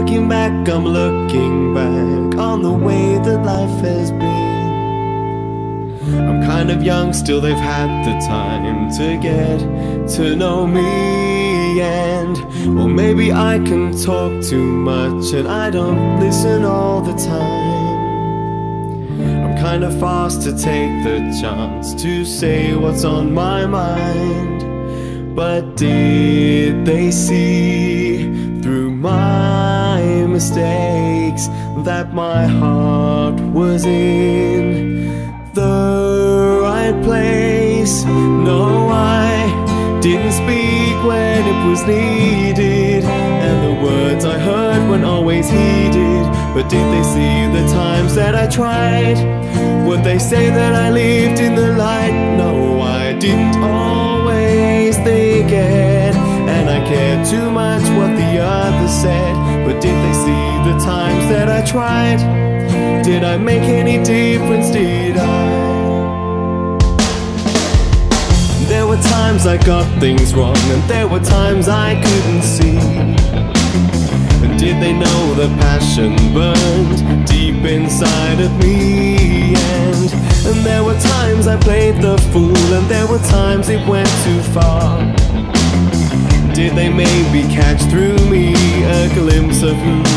looking back, I'm looking back on the way that life has been. I'm kind of young, still they've had the time to get to know me. And or maybe I can talk too much and I don't listen all the time. I'm kind of fast to take the chance to say what's on my mind. But did they see through my mistakes that my heart was in the right place? No, I didn't speak when it was needed, and the words I heard weren't always heeded. But did they see the times that I tried? Would they say that I lived in the light? No, I didn't always think it, and I cared too much what the others said. But did they see the times that I tried? Did I make any difference, did I? There were times I got things wrong, and there were times I couldn't see. And did they know the passion burned deep inside of me? And there were times I played the fool, and there were times it went too far. Did they maybe catch through me a glimpse of who